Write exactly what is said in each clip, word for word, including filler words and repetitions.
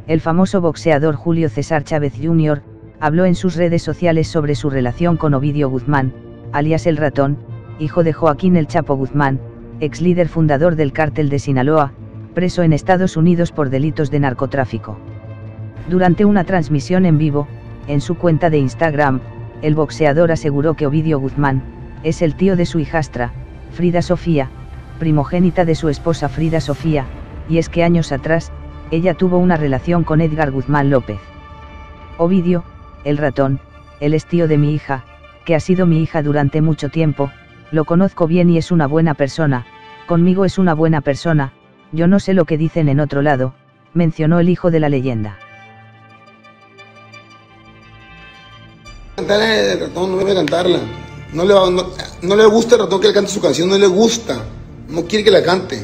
El famoso boxeador Julio César Chávez junior, habló en sus redes sociales sobre su relación con Ovidio Guzmán, alias El Ratón, hijo de Joaquín El Chapo Guzmán, ex líder fundador del cártel de Sinaloa, preso en Estados Unidos por delitos de narcotráfico. Durante una transmisión en vivo, en su cuenta de Instagram, el boxeador aseguró que Ovidio Guzmán es el tío de su hijastra, Frida Sofía, primogénita de su esposa Frida Sofía, y es que años atrás, ella tuvo una relación con Edgar Guzmán López. Ovidio, el ratón, él es tío de mi hija, que ha sido mi hija durante mucho tiempo, lo conozco bien y es una buena persona, conmigo es una buena persona, yo no sé lo que dicen en otro lado, mencionó el hijo de la leyenda. Cantarle el ratón, no debe cantarla. No le, va, no, no le gusta el ratón que le cante su canción, no le gusta. No quiere que la cante.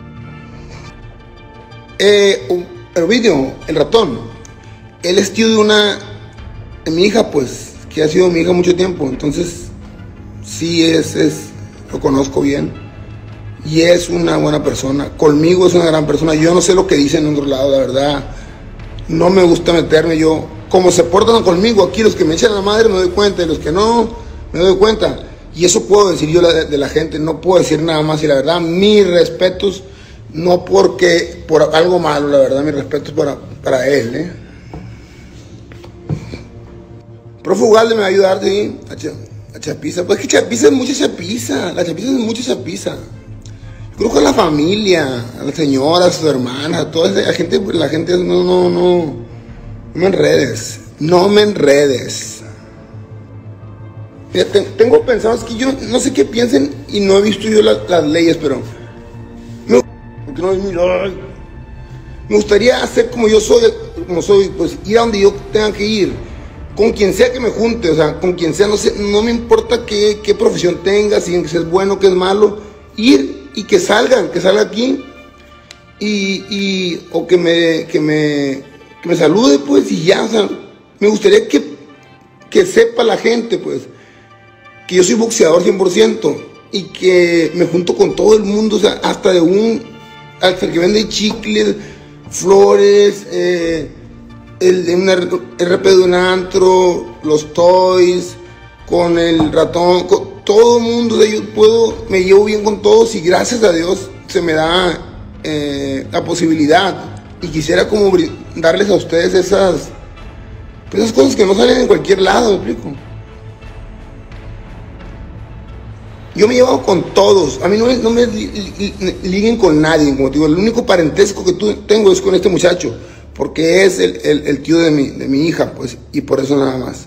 Eh, Ovidio, el ratón, él es tío de una, de mi hija, pues, que ha sido mi hija mucho tiempo. Entonces, sí, es, es, lo conozco bien. Y es una buena persona. Conmigo es una gran persona. Yo no sé lo que dicen en otro lado, la verdad. No me gusta meterme yo. Como se portan conmigo, aquí los que me echan la madre me doy cuenta, y los que no, me doy cuenta. Y eso puedo decir yo de, de la gente, no puedo decir nada más. Y la verdad, mis respetos, no porque por algo malo, la verdad, mis respetos para, para él. ¿eh? Profe Ugalde me va a ayudar, sí, a, cha, a chapiza. Pues que chapiza es mucha chapiza, la chapiza es mucha chapiza. Yo creo que a la familia, a las señoras, a sus hermanas, a toda la gente, la gente no, no, no. No me enredes, no me enredes. Mira, te, tengo pensado, es que yo no sé qué piensen y no he visto yo la, las leyes, pero me, no, ay, me gustaría hacer como yo soy, como soy, pues ir a donde yo tenga que ir, con quien sea que me junte, o sea, con quien sea, no sé, no me importa qué, qué profesión tenga, si es bueno, que es malo, ir y que salgan, que salga aquí y, y o que me, que me que me salude, pues, y ya, o sea, me gustaría que, que sepa la gente, pues, que yo soy boxeador cien por ciento y que me junto con todo el mundo, o sea, hasta de un, hasta el que vende chicles, flores, eh, el de un R P de un antro, los toys, con el ratón, con todo el mundo, o sea, yo puedo, me llevo bien con todos y gracias a Dios se me da eh, la posibilidad. Y quisiera como darles a ustedes esas, pues esas cosas que no salen en cualquier lado, ¿me explico? Yo me he llevado con todos, a mí no me, no me li, li, li, liguen con nadie, como te digo, el único parentesco que tú, tengo es con este muchacho, porque es el, el, el tío de mi, de mi hija, pues, y por eso nada más.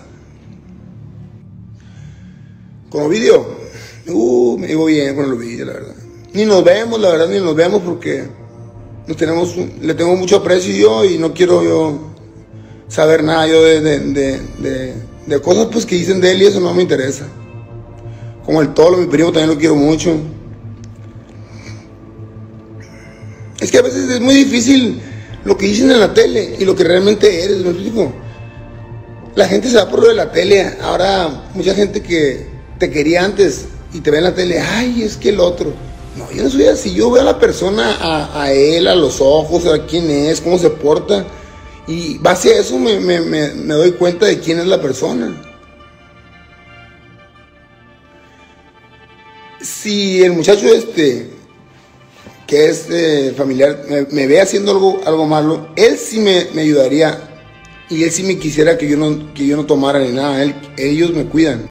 Con Ovidio, uh, me llevo bien con el Ovidio, la verdad. Ni nos vemos, la verdad, ni nos vemos porque... Nos tenemos, le tengo mucho aprecio yo y no quiero yo saber nada yo de, de, de, de, de cosas pues que dicen de él y eso no me interesa. Como el Tolo, mi primo, también lo quiero mucho. Es que a veces es muy difícil lo que dicen en la tele y lo que realmente eres, ¿me explico? La gente se va por lo de la tele. Ahora mucha gente que te quería antes y te ve en la tele, ay, es que el otro. No, yo no soy así, yo veo a la persona, a, a él, a los ojos, a quién es, cómo se porta, y base a eso me, me, me, me doy cuenta de quién es la persona. Si el muchacho este, que es eh, familiar, me, me ve haciendo algo, algo malo, él sí me, me ayudaría, y él sí me quisiera que yo no, que yo no tomara ni nada, él, ellos me cuidan.